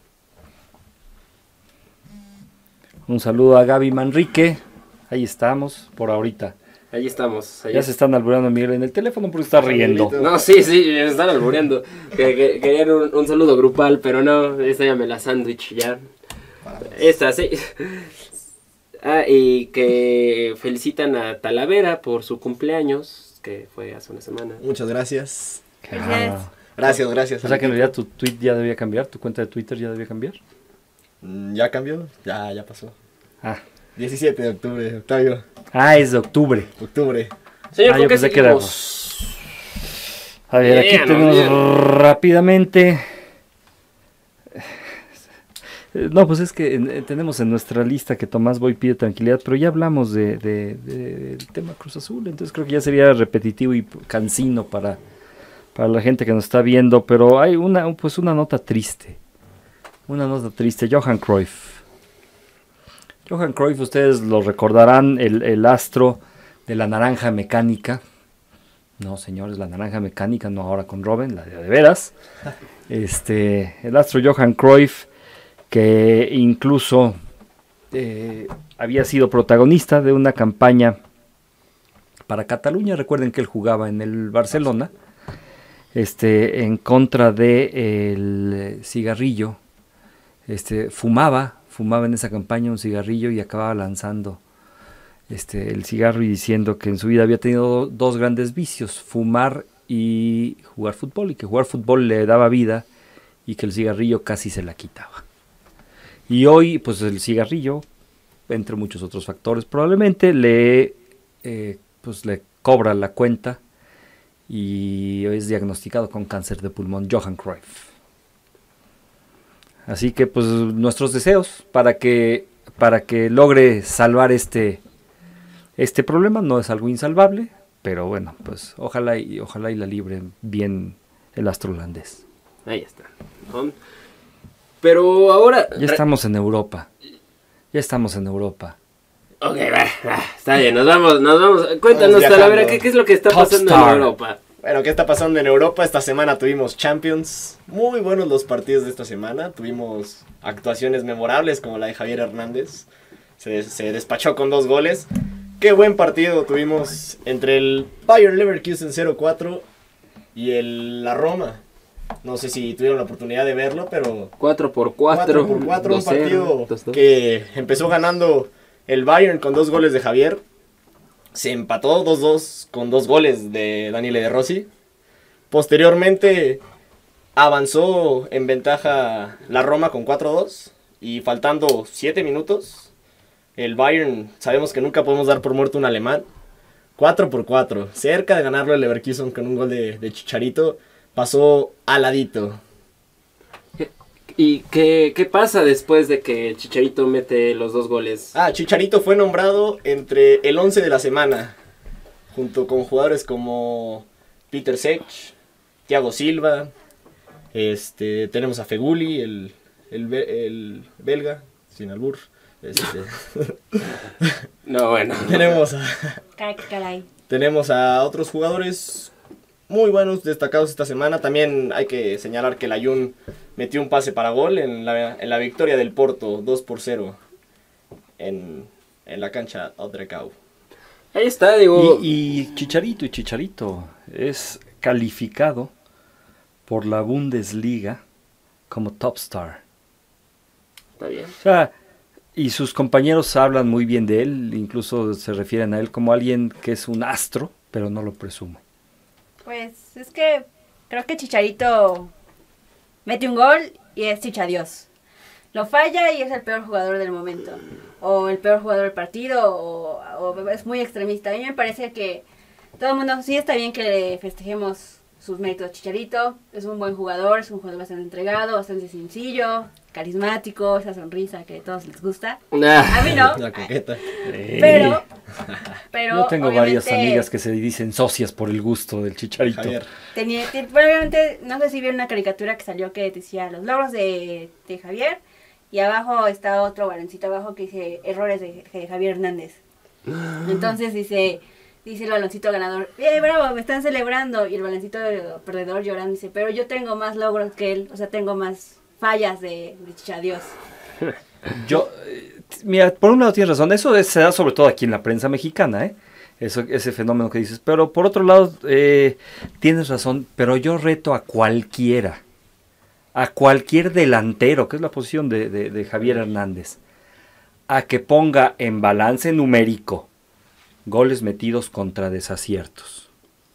Un saludo a Gaby Manrique. Ahí estamos, por ahorita. Ahí estamos. ahí Ya se están albureando a Miguel en el teléfono porque está riendo. No, sí, sí, me están albureando. Que, que- querían un, un saludo grupal, pero no, esta ya me la sándwich ya. Esta, sí. Ah, y que felicitan a Talavera por su cumpleaños, que fue hace una semana. Muchas gracias. Felicidades. Ah. Gracias, gracias. O sea que en realidad tu tweet ya debía cambiar, tu cuenta de Twitter ya debía cambiar. Mm, ¿Ya cambió? Ya, ya pasó. Ah, diecisiete de octubre, Octavio. ah es de octubre. Octubre. Señor, Ah, ¿con yo qué pensé que era- seguimos? A ver, aquí Bien, tenemos bien. rápidamente. Eh, No, pues es que eh, tenemos en nuestra lista que Tomás Boy pide tranquilidad, pero ya hablamos de, de- de- del tema Cruz Azul, entonces creo que ya sería repetitivo y cansino para, para la gente que nos está viendo, pero hay una, pues una nota triste, una nota triste, Johan Cruyff. Johan Cruyff, ustedes lo recordarán, el, el astro de la naranja mecánica. No, señores, la naranja mecánica, no ahora con Robin, la de, de veras. Este, el astro Johan Cruyff, que incluso eh, había sido protagonista de una campaña para Cataluña. Recuerden que él jugaba en el Barcelona, este, en contra de el cigarrillo. Este, fumaba, fumaba en esa campaña un cigarrillo y acababa lanzando este, el cigarro y diciendo que en su vida había tenido dos grandes vicios, fumar y jugar fútbol, y que jugar fútbol le daba vida y que el cigarrillo casi se la quitaba. Y hoy, pues el cigarrillo entre muchos otros factores, probablemente le, eh, pues le cobra la cuenta y es diagnosticado con cáncer de pulmón Johan Cruyff. Así que pues nuestros deseos para que, para que logre salvar este, este problema. No es algo insalvable, pero bueno, pues ojalá y, ojalá y la libre bien el astro holandés. Ahí está. ¿No? Pero ahora... Ya estamos en Europa. Ya estamos en Europa. Ok, va, va, está bien, nos vamos, nos vamos. Cuéntanos, Vamos viajando. Talavera, ¿qué, ¿qué es lo que está Top pasando Star. en Europa? Bueno, ¿qué está pasando en Europa? Esta semana tuvimos Champions. Muy buenos los partidos de esta semana. Tuvimos actuaciones memorables como la de Javier Hernández. Se, se despachó con dos goles. Qué buen partido tuvimos entre el Bayer Leverkusen cero cuatro y el la Roma. No sé si tuvieron la oportunidad de verlo, pero cuatro por cuatro. cuatro por cuatro, un dos cero, partido dos dos. que empezó ganando el Bayern con dos goles de Javier. Se empató dos dos con dos goles de Daniele De Rossi. Posteriormente avanzó en ventaja la Roma con cuatro dos. Y faltando siete minutos, el Bayern, sabemos que nunca podemos dar por muerto un alemán. cuatro por cuatro, cerca de ganarlo el Leverkusen con un gol de, de Chicharito. Pasó al ladito. ¿Y qué, qué pasa después de que Chicharito mete los dos goles? Ah, Chicharito fue nombrado entre el once de la semana, junto con jugadores como Peter Sech, Thiago Silva, este, tenemos a Feguli, el, el, be- el belga, sin albur, este, No, bueno. tenemos, a, Caray, caray. tenemos a otros jugadores muy buenos, destacados esta semana. También hay que señalar que el Jun metió un pase para gol en la, en la victoria del Porto, dos por cero, en, en la cancha Odrecau. Ahí está, digo. Y, y Chicharito y Chicharito es calificado por la Bundesliga como top star. Está bien. O sea, y sus compañeros hablan muy bien de él, incluso se refieren a él como alguien que es un astro, pero no lo presume. Pues es que creo que Chicharito mete un gol y es chichadios. Lo falla y es el peor jugador del momento. O el peor jugador del partido, o, o es muy extremista. A mí me parece que todo el mundo, sí está bien que le festejemos sus méritos a Chicharito. Es un buen jugador, es un jugador bastante entregado, bastante sencillo, carismático, esa sonrisa que a todos les gusta. Nah. A mí no, La coqueta. pero... pero Yo tengo varias obviamente amigas que se dicen socias por el gusto del Chicharito. Javier. Tenía, ten- bueno, obviamente, no sé si vieron una caricatura que salió que decía los logros de, de Javier y abajo está otro baloncito abajo que dice errores de, de Javier Hernández. Entonces dice, dice el baloncito ganador, ¡eh, bravo, me están celebrando! Y el baloncito perdedor llorando dice, pero yo tengo más logros que él, o sea, tengo más fallas de, de chichadios. Yo, eh, mira, por un lado tienes razón, eso es- se da sobre todo aquí en la prensa mexicana, ¿eh? Eso, ese fenómeno que dices, pero por otro lado eh, tienes razón, pero yo reto a cualquiera, a cualquier delantero, que es la posición de, de, de Javier Hernández, a que ponga en balance numérico goles metidos contra desaciertos.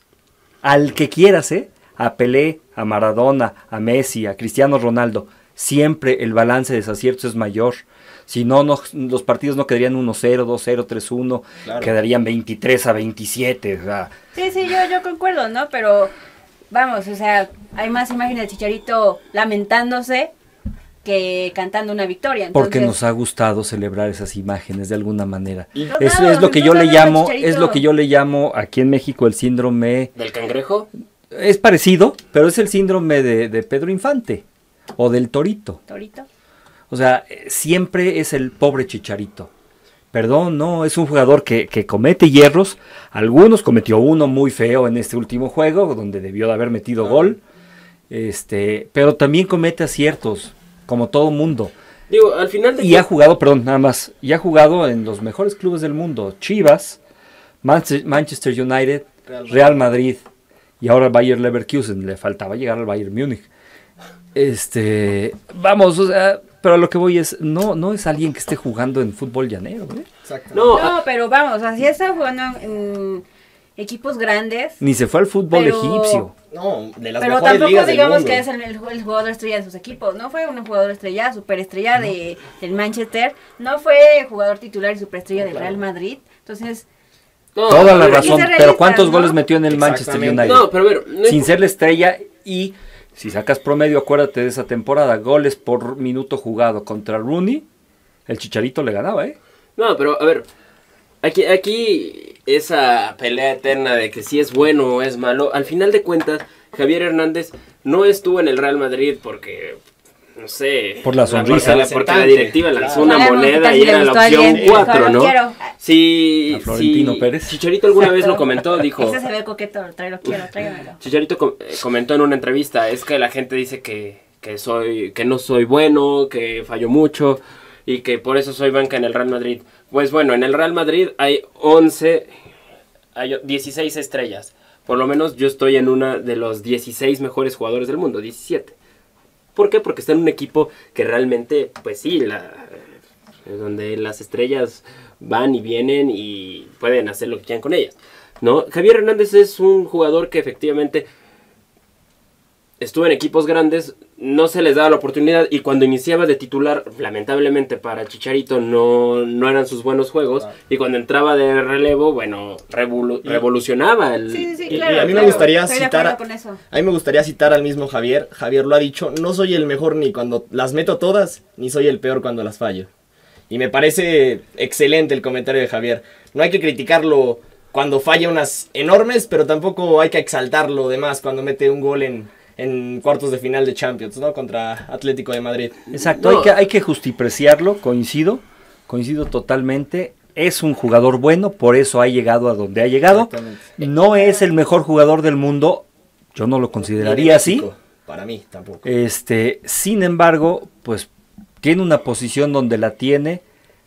Al que quieras, ¿eh? A Pelé, a Maradona, a Messi, a Cristiano Ronaldo, siempre el balance de desaciertos es mayor. Si no, no los partidos no quedarían uno cero, dos cero, tres uno, Claro. quedarían veintitrés a veintisiete. O sea, Sí, sí, yo, yo concuerdo, ¿no? Pero vamos, o sea, hay más imágenes de Chicharito lamentándose que cantando una victoria. Entonces, porque nos ha gustado celebrar esas imágenes de alguna manera. Y- Todos Eso lados, es lo que en yo todos le lados, llamo, Chicharito. es lo que yo le llamo aquí en México el síndrome. ¿Del cangrejo? Es parecido, pero es el síndrome de, de Pedro Infante o del Torito. Torito. O sea, eh, siempre es el pobre Chicharito. Perdón, no, es un jugador que, que comete hierros. Algunos cometió uno muy feo en este último juego, donde debió de haber metido gol. Este, pero también comete aciertos, como todo mundo. Digo, al final de Y ha jugado, perdón, nada más, y ha jugado en los mejores clubes del mundo. Chivas, Manche- Manchester United, Real Real Madrid y ahora Bayer Leverkusen. Le faltaba llegar al Bayern Múnich. Este, vamos, o sea, pero a lo que voy es, no, no es alguien que esté jugando en fútbol llanero, ¿eh? Exacto. No, No, ah, pero vamos, así está jugando en equipos grandes. Ni se fue al fútbol Pero- egipcio. No, de las Pero mejores tampoco ligas del digamos mundo. que es el, el jugador estrella de sus equipos. No fue un jugador estrella, superestrella de, del Manchester. No fue jugador titular y superestrella del Claro. Real Madrid. Entonces, No, Toda a la ver, razón, ser pero realistas, ¿cuántos ¿no? goles metió en el Manchester Exactamente. United? No, pero a ver, no Sin es- ser la estrella y si sacas promedio, acuérdate de esa temporada, goles por minuto jugado contra Rooney, el Chicharito le ganaba, ¿eh? no, pero a ver, aquí, aquí esa pelea eterna de que si es bueno o es malo, al final de cuentas, Javier Hernández no estuvo en el Real Madrid porque, no sé, Por la sonrisa. porque la, porque la Representante, directiva lanzó claro. una Sabemos qué moneda tal y si le era la gustó a opción alguien. cuatro, Claro, ¿no? quiero. Si, A Florentino si Pérez. Chicharito alguna vez lo Exacto. comentó, dijo... ese se ve coqueto, tráelo, quiero, tráigamelo. Chicharito com- eh, comentó en una entrevista, es que la gente dice que, que soy que no soy bueno, que fallo mucho y que por eso soy banca en el Real Madrid. Pues bueno, en el Real Madrid hay once, hay dieciséis estrellas. Por lo menos yo estoy en una de los dieciséis mejores jugadores del mundo, diecisiete. ¿Por qué? Porque está en un equipo que realmente, pues sí, la, eh, donde las estrellas van y vienen y pueden hacer lo que quieran con ellas, ¿no? Javier Hernández es un jugador que efectivamente estuvo en equipos grandes, no se les daba la oportunidad y cuando iniciaba de titular, lamentablemente para Chicharito no, no eran sus buenos juegos y cuando entraba de relevo, bueno, revolu- Y- revolucionaba el... Sí, sí, sí, Y- y claro. a mí me claro. gustaría Estoy de citar acuerdo a- con eso. A mí me gustaría citar al mismo Javier. Javier lo ha dicho, no soy el mejor ni cuando las meto todas, ni soy el peor cuando las fallo. Y me parece excelente el comentario de Javier. No hay que criticarlo cuando falla unas enormes, pero tampoco hay que exaltarlo de más cuando mete un gol en, en cuartos de final de Champions, ¿no? Contra Atlético de Madrid. Exacto, No. hay que, hay que justipreciarlo, coincido, coincido totalmente. Es un jugador bueno, por eso ha llegado a donde ha llegado. Exactamente. No es el mejor jugador del mundo, yo no lo Ni consideraría de así. México, Para mí tampoco. Este, sin embargo, pues tiene una posición donde la tiene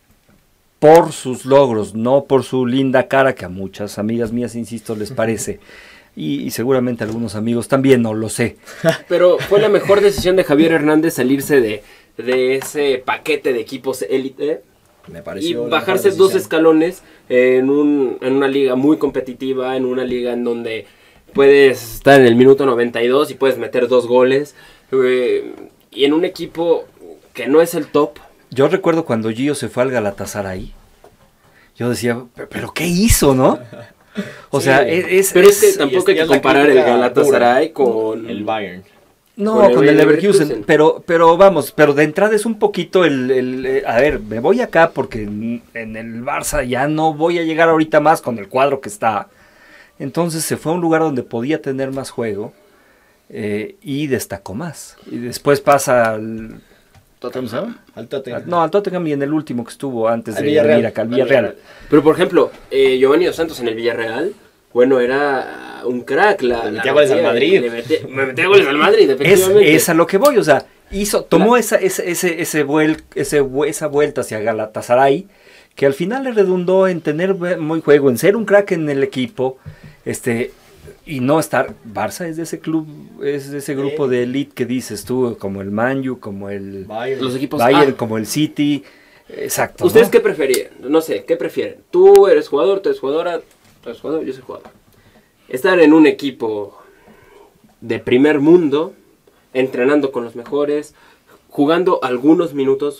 por sus logros, no por su linda cara, que a muchas amigas mías, insisto, les parece. Y, y seguramente a algunos amigos también, no lo sé. Pero fue la mejor decisión de Javier Hernández salirse de, de ese paquete de equipos élite Me y pareció la bajarse mejor dos decisión. escalones en, un, en una liga muy competitiva, en una liga en donde puedes estar en el minuto noventa y dos y puedes meter dos goles. eh, y en un equipo que no es el top. Yo recuerdo cuando Gio se fue al Galatasaray, yo decía, "¿Pero- pero ¿qué hizo, no?" O Sí, sea, es... es- Pero es que es- tampoco hay y que es la comparar el crítica Galatasaray pura. con... El Bayern. No, con el con el Leverkusen. Leverkusen, pero, pero vamos, pero de entrada es un poquito el, el, eh, a ver, me voy acá porque en, en el Barça ya no voy a llegar ahorita más con el cuadro que está. Entonces se fue a un lugar donde podía tener más juego eh, y destacó más. Y después pasa al, ¿cómo se llama? Al Tottenham. No, al Tottenham y en el último que estuvo antes Al de Villarreal. venir acá, al Al Villarreal. Pero por ejemplo, eh, Giovanni Dos Santos en el Villarreal, bueno, era un crack. La, Le la metía goles al rompía, Madrid. le metía- me metía goles al Madrid, Es, efectivamente. es a lo que voy, o sea, hizo, tomó esa, ese, ese, ese, vuel- ese vu- esa vuelta hacia Galatasaray, que al final le redundó en tener bu- muy juego, en ser un crack en el equipo, este, y no estar. Barça es de ese club, es de ese grupo de elite que dices tú, como el Man U, como el Bayern. Los equipos Bayern, A. como el City, exacto. ¿Ustedes ¿no? qué preferían? No sé, ¿qué prefieren? Tú eres jugador, tú eres jugadora, tú eres jugador, yo soy jugador. Estar en un equipo de primer mundo, entrenando con los mejores, jugando algunos minutos,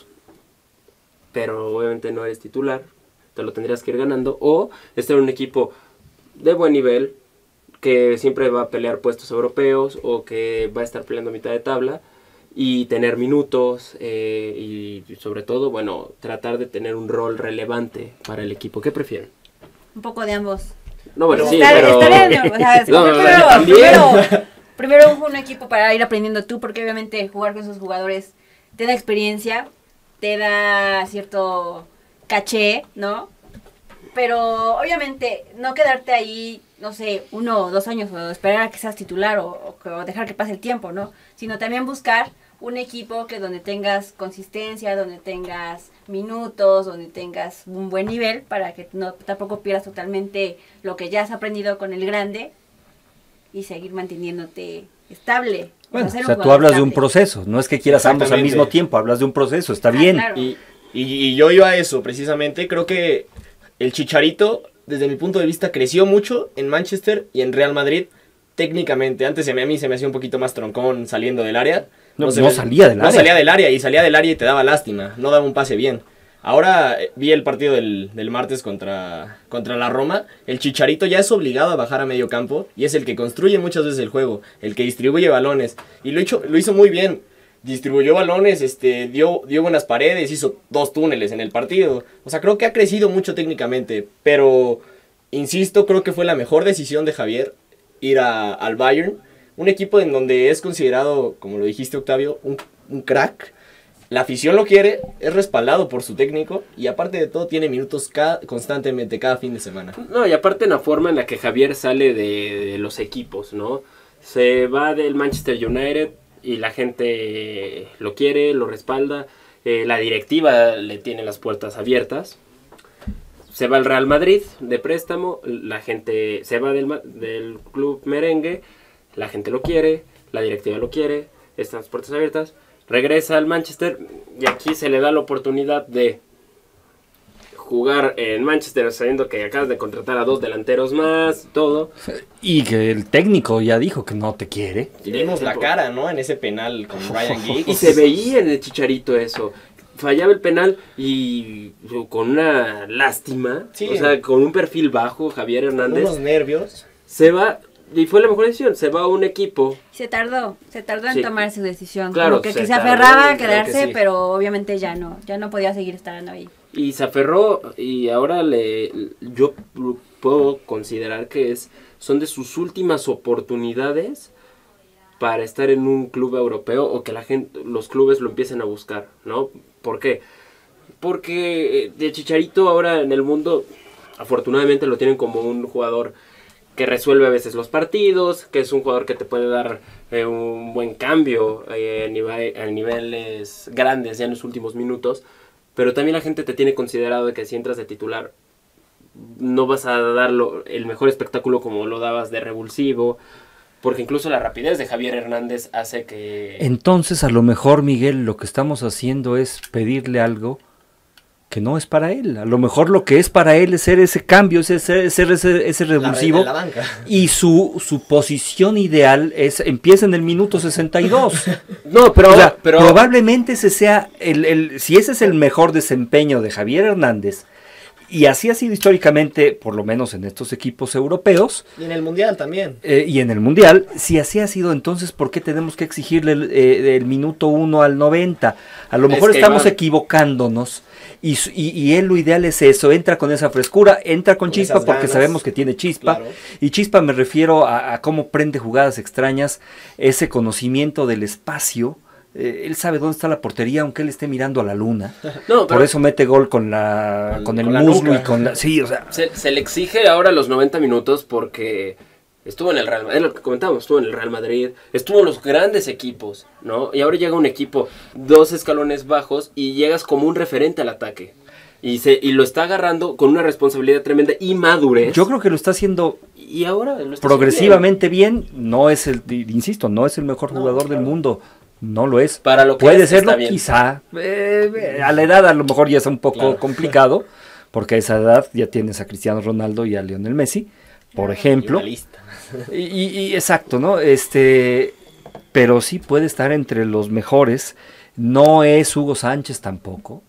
pero obviamente no eres titular, te lo tendrías que ir ganando, o estar en un equipo de buen nivel, que siempre va a pelear puestos europeos, o que va a estar peleando mitad de tabla, y tener minutos, eh, y sobre todo, bueno, tratar de tener un rol relevante para el equipo. ¿Qué prefieren? Un poco de ambos. No, bueno, sí, Estar- pero... estar en- o sea, No, primero, también. primero, primero un, un equipo para ir aprendiendo tú, porque obviamente jugar con esos jugadores te da experiencia, te da cierto caché, ¿no? Pero obviamente no quedarte ahí, no sé, uno o dos años o esperar a que seas titular o, o que- o dejar que pase el tiempo, ¿no? Sino también buscar un equipo que donde tengas consistencia, donde tengas minutos, donde tengas un buen nivel para que no tampoco pierdas totalmente lo que ya has aprendido con el grande y seguir manteniéndote estable. Bueno, o ser un sea, tú jugador hablas de un estable. proceso, no es que quieras ambos al Exactamente. mismo tiempo, hablas de un proceso, está Ah, bien. claro. Y, y, y yo iba a eso, precisamente. Creo que el Chicharito, desde mi punto de vista, creció mucho en Manchester y en Real Madrid técnicamente. Antes a mí, a mí se me hacía un poquito más troncón saliendo del área. No, se no me- salía del no área. salía del área y salía del área y te daba lástima. No daba un pase bien. Ahora eh, vi el partido del, del martes contra, contra la Roma. El Chicharito ya es obligado a bajar a medio campo y es el que construye muchas veces el juego, el que distribuye balones. Y lo, hecho, lo hizo muy bien. Distribuyó balones, este, dio, dio buenas paredes, hizo dos túneles en el partido. O sea, creo que ha crecido mucho técnicamente. Pero, insisto, creo que fue la mejor decisión de Javier ir a, al Bayern. Un equipo en donde es considerado, como lo dijiste Octavio, un, un crack. La afición lo quiere, es respaldado por su técnico y aparte de todo tiene minutos cada, constantemente cada fin de semana. No, y aparte en la forma en la que Javier sale de, de los equipos, ¿no? Se va del Manchester United y la gente lo quiere, lo respalda, eh, la directiva le tiene las puertas abiertas. Se va al Real Madrid de préstamo, la gente se va del, ma- del club merengue, la gente lo quiere, la directiva lo quiere, están las puertas abiertas. Regresa al Manchester y aquí se le da la oportunidad de jugar en Manchester sabiendo que acabas de contratar a dos delanteros más, todo. Y que el técnico ya dijo que no te quiere. Y vimos la cara, ¿no? En ese penal con Ryan Giggs. Y se veía en el Chicharito eso. Fallaba el penal y con una lástima, Sí. o sea, con un perfil bajo, Javier Hernández, Unos nervios. se va, y fue la mejor decisión, se va a un equipo. Se tardó, se tardó en Sí. tomar su decisión. Claro, Como que, se que se tardó, aferraba a creo que quedarse, sí. pero obviamente ya no, ya no podía seguir estando ahí. Y se aferró y ahora le yo puedo considerar que es son de sus últimas oportunidades para estar en un club europeo o que la gente los clubes lo empiecen a buscar, ¿no? ¿Por qué? Porque eh, de Chicharito ahora en el mundo afortunadamente lo tienen como un jugador que resuelve a veces los partidos, que es un jugador que te puede dar eh, un buen cambio eh, a, nive- a niveles grandes ya en los últimos minutos. Pero también la gente te tiene considerado de que si entras de titular no vas a dar lo- el mejor espectáculo como lo dabas de revulsivo. Porque incluso la rapidez de Javier Hernández hace que... Entonces, a lo mejor, Miguel, lo que estamos haciendo es pedirle algo que no es para él. A lo mejor lo que es para él es ser ese cambio, ese, ese, ese, ese, ese La revulsivo. reina de la banca. Y su, su posición ideal es empieza en el minuto sesenta y dos. No, pero... O sea, pero probablemente ese sea el, el, si ese es el mejor desempeño de Javier Hernández, y así ha sido históricamente, por lo menos en estos equipos europeos, Y en el Mundial también. eh, y en el Mundial, si así ha sido, entonces ¿por qué tenemos que exigirle el, eh, el minuto uno al noventa? A lo Es mejor que, estamos Iván, equivocándonos, y, su- y, y él lo ideal es eso, entra con esa frescura, entra con, Con chispa esas porque ganas. sabemos que tiene chispa, Claro. y chispa me refiero a, a cómo prende jugadas extrañas, ese conocimiento del espacio. Eh, él sabe dónde está la portería aunque él esté mirando a la luna. no, pero Por eso mete gol con la Con- con el con la muslo nuca. y con la sí, o sea, se, se le exige ahora los noventa minutos porque estuvo en el Real Madrid, lo que comentábamos, estuvo en el Real Madrid, estuvo en los grandes equipos, ¿no? Y ahora llega un equipo dos escalones bajos y llegas como un referente al ataque. Y, se, y lo está agarrando con una responsabilidad tremenda y madurez. yo creo que lo está haciendo Y ahora lo está haciendo progresivamente bien. No es el, insisto, no es el mejor No, jugador del claro. mundo. No lo es. Para lo que Puede es, serlo, está bien. quizá. Eh, a la edad a lo mejor ya es un poco Claro. complicado, porque a esa edad ya tienes a Cristiano Ronaldo y a Lionel Messi, por ejemplo. Y una lista. Y, y- y exacto, ¿no? Este, pero sí puede estar entre los mejores. No es Hugo Sánchez tampoco.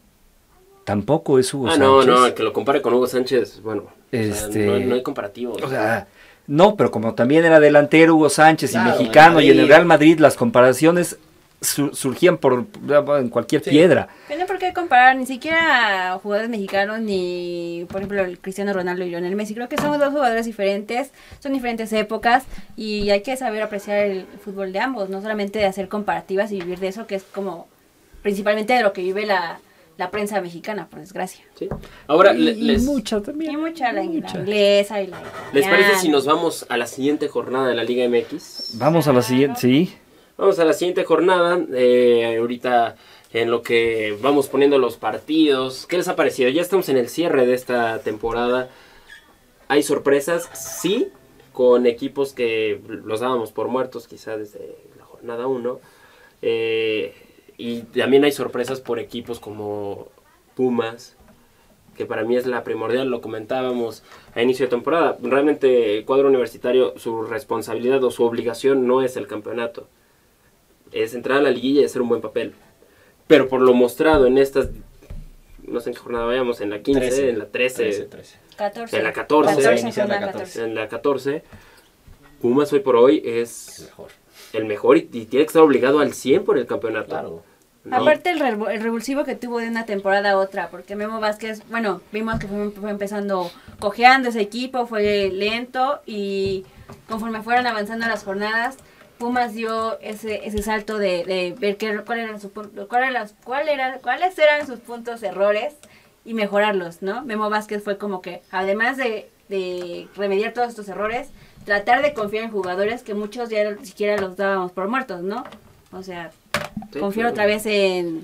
Tampoco es Hugo Ah, no, Sánchez. no, el que lo compare con Hugo Sánchez, bueno, o sea, Este- no, no hay comparativo. O sea, no, pero como también era delantero Hugo Sánchez Claro, y mexicano en y en el Madrid. Real Madrid, las comparaciones su- surgían por en cualquier Sí. piedra. Pero no hay por qué comparar ni siquiera a jugadores mexicanos ni, por ejemplo, el Cristiano Ronaldo y Lionel Messi. Creo que son dos jugadores diferentes, son diferentes épocas y hay que saber apreciar el fútbol de ambos, no solamente de hacer comparativas y vivir de eso, que es como principalmente de lo que vive la, la prensa mexicana, por desgracia. ¿Sí? Ahora, y, le- y les, mucha Y también. mucha la, la mucha. inglesa y la ¿les parece italiana. si nos vamos a la siguiente jornada de la Liga M X? Vamos a la siguiente, sí. Vamos a la siguiente jornada, eh, ahorita en lo que vamos poniendo los partidos. ¿Qué les ha parecido? Ya estamos en el cierre de esta temporada. ¿Hay sorpresas? Sí, con equipos que los dábamos por muertos quizá desde la jornada uno. Eh, y también hay sorpresas por equipos como Pumas, que para mí es la primordial, lo comentábamos a inicio de temporada. Realmente el cuadro universitario, su responsabilidad o su obligación no es el campeonato, es entrar a la liguilla y hacer un buen papel. Pero por lo mostrado en estas, no sé en qué jornada vayamos, en la quince, trece, en la trece, trece, trece. catorce. en la catorce, catorce, inicia la jornada catorce. en la catorce, Pumas hoy por hoy es Es mejor. el mejor y, y tiene que estar obligado al cien por el campeonato. Claro. ¿no? Aparte el, revo- el revulsivo que tuvo de una temporada a otra, porque Memo Vázquez, bueno, vimos que fue, fue empezando cojeando ese equipo, fue lento y conforme fueron avanzando las jornadas, Pumas dio ese ese salto de, de ver qué, cuál eran su, pu- cuál eran las- cuál era- cuáles eran sus puntos errores y mejorarlos, ¿no? Memo Vázquez fue como que, además de, de remediar todos estos errores, tratar de confiar en jugadores que muchos ya ni siquiera los dábamos por muertos, ¿no? O sea, Sí, confiar claro. otra vez en,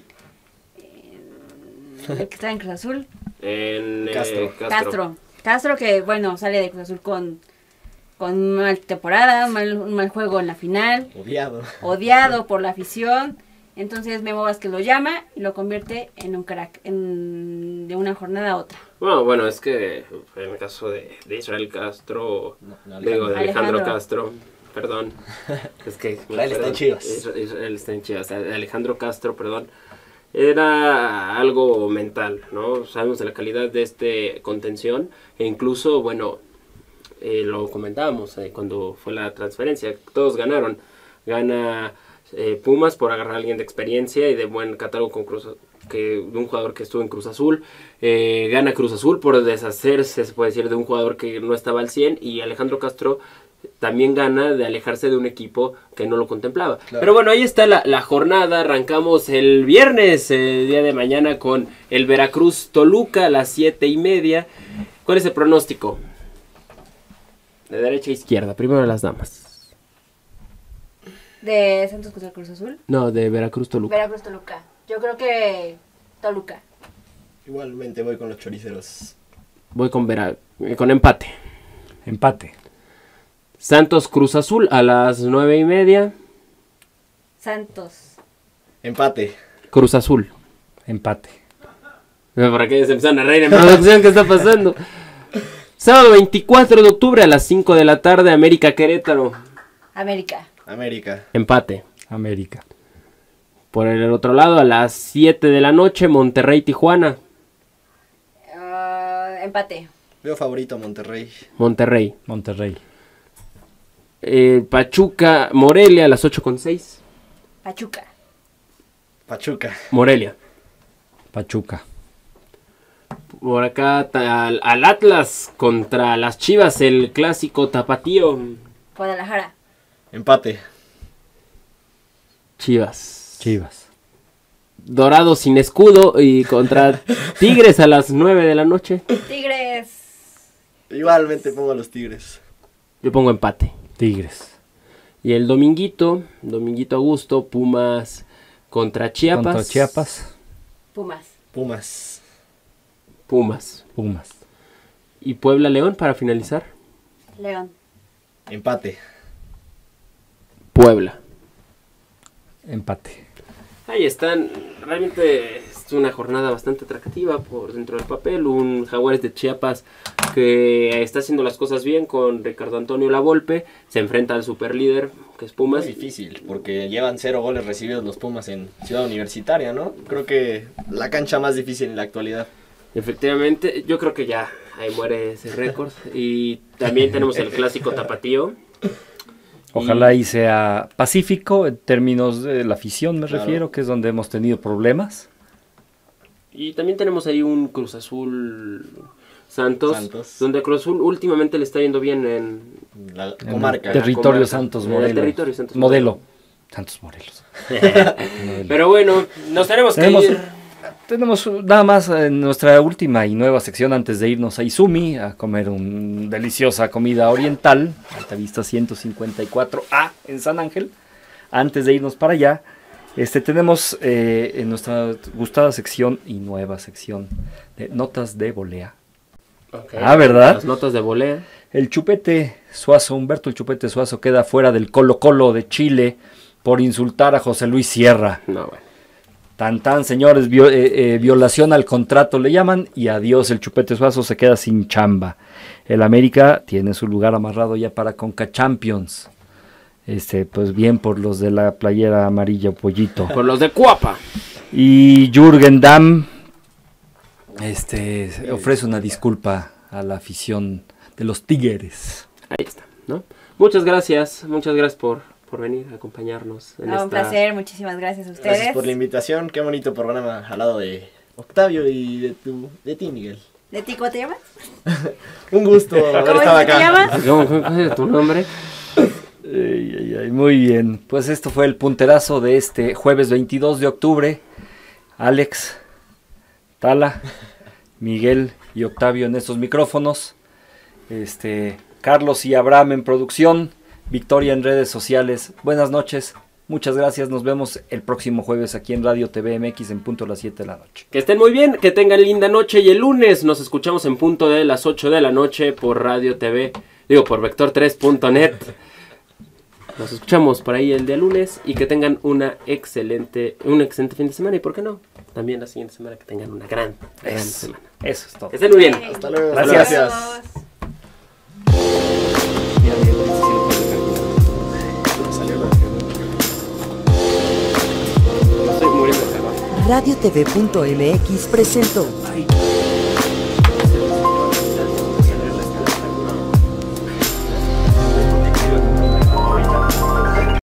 en el que está en Cruz Azul, En eh, Castro. Castro. Castro. Castro que, bueno, sale de Cruz Azul con, con mal temporada, mal, un mal juego en la final, Odiado. odiado por la afición. Entonces Memo Vázquez lo llama y lo convierte en un crack, en, de una jornada a otra. Bueno, bueno, es que en el caso de, de Israel Castro, No, no, digo, de Alejandro, Alejandro. Castro, perdón, es que... Israel está en perdón, Chivas. Isra- Israel está en Chivas, Alejandro Castro, perdón, era algo mental, ¿no? Sabemos de la calidad de este contención e incluso, bueno, eh, lo comentábamos eh, cuando fue la transferencia, todos ganaron, gana eh, Pumas por agarrar a alguien de experiencia y de buen catálogo con Cruz, que de un jugador que estuvo en Cruz Azul, eh, gana Cruz Azul por deshacerse, se puede decir, de un jugador que no estaba al cien, y Alejandro Castro también gana de alejarse de un equipo que no lo contemplaba. Claro. Pero bueno, ahí está la, la jornada, arrancamos el viernes, el día de mañana, con el Veracruz Toluca a las siete y media. ¿Cuál es el pronóstico? De derecha a izquierda, primero las damas. De Santos contra Cruz Azul, No, de Veracruz Toluca. Veracruz Toluca. Yo creo que Toluca. Igualmente voy con los choriceros. Voy con Vera, eh, con empate. Empate. Santos Cruz Azul a las nueve y media. Santos. Empate. Cruz Azul. Empate. ¿Para qué se empezaron a reír en producción? ¿Qué está pasando? Sábado veinticuatro de octubre a las cinco de la tarde, América Querétaro. América. América. Empate. América. Por el otro lado, a las siete de la noche, Monterrey Tijuana. Ah, empate. Veo favorito a Monterrey. Monterrey. Monterrey. Eh, Pachuca Morelia a las ocho con seis. Pachuca. Pachuca. Morelia. Pachuca. Por acá ta- al, al Atlas contra las Chivas, el clásico tapatío. Guadalajara. Empate. Chivas. Chivas. Dorado sin escudo y contra Tigres a las nueve de la noche. Tigres. Igualmente pongo a los Tigres. Yo pongo empate. Tigres. Y el dominguito, dominguito a gusto, Pumas contra Chiapas. Contra Chiapas. Pumas. Pumas. Pumas. Pumas. Y Puebla León para finalizar. León. Empate. Puebla. Empate. Ahí están, realmente es una jornada bastante atractiva por dentro del papel, un Jaguares de Chiapas que está haciendo las cosas bien con Ricardo Antonio Lavolpe, se enfrenta al superlíder que es Pumas. Muy difícil, porque llevan cero goles recibidos los Pumas en Ciudad Universitaria, ¿no? Creo que la cancha más difícil en la actualidad. Efectivamente, yo creo que ya ahí muere ese récord y también tenemos el clásico tapatío. Ojalá y sea pacífico en términos de la afición, me Claro. refiero, que es donde hemos tenido problemas. Y también tenemos ahí un Cruz Azul Santos, Santos. donde Cruz Azul últimamente le está yendo bien en La En comarca. el territorio comarca. Santos En el Morelos. territorio Santos Modelo. Santos Morelos. Pero bueno, nos tenemos que Tenemos, ir. tenemos nada más en nuestra última y nueva sección antes de irnos a Izumi a comer una deliciosa comida oriental, Altavista ciento cincuenta y cuatro A en San Ángel. Antes de irnos para allá, este, tenemos eh, en nuestra gustada sección y nueva sección de notas de volea. Ok. Ah, ¿verdad? Las notas de volea. El Chupete Suazo, Humberto el Chupete Suazo, queda fuera del Colo Colo de Chile por insultar a José Luis Sierra. No, bueno. Tan tan, señores, vio- eh, eh, violación al contrato le llaman y adiós, el Chupete Suazo se queda sin chamba. El América tiene su lugar amarrado ya para Conca Champions. Este, pues bien por los de la playera amarilla pollito. Por los de Cuapa. Y Jürgen Damm este, ofrece una disculpa a la afición de los Tigres. Ahí está, ¿no? Muchas gracias, muchas gracias por, por venir a acompañarnos. En No, esta... un placer, muchísimas gracias a ustedes. Gracias por la invitación. Qué bonito programa al lado de Octavio y de, tu, de ti, Miguel. ¿De ti cómo te llamas? Un gusto haber ¿Cómo estado es que te acá. llamas? ¿Cómo, cómo es tu nombre? Ay, ay, ay, muy bien, pues esto fue el punterazo de este jueves veintidós de octubre. Alex, Tala, Miguel y Octavio en estos micrófonos. Este, Carlos y Abraham en producción. Victoria en redes sociales. Buenas noches, muchas gracias. Nos vemos el próximo jueves aquí en Radio T V M X en punto a las siete de la noche. Que estén muy bien, que tengan linda noche y el lunes nos escuchamos en punto de las ocho de la noche por Radio T V, digo por vector tres punto net. Nos escuchamos por ahí el día lunes y que tengan una excelente, un excelente fin de semana y por qué no, también la siguiente semana que tengan una gran, gran Eso, semana. eso es todo. Que estén muy bien. Hasta luego. Gracias. Gracias. Salió la- Me estoy muriendo de calor. Radio T V punto M X presentó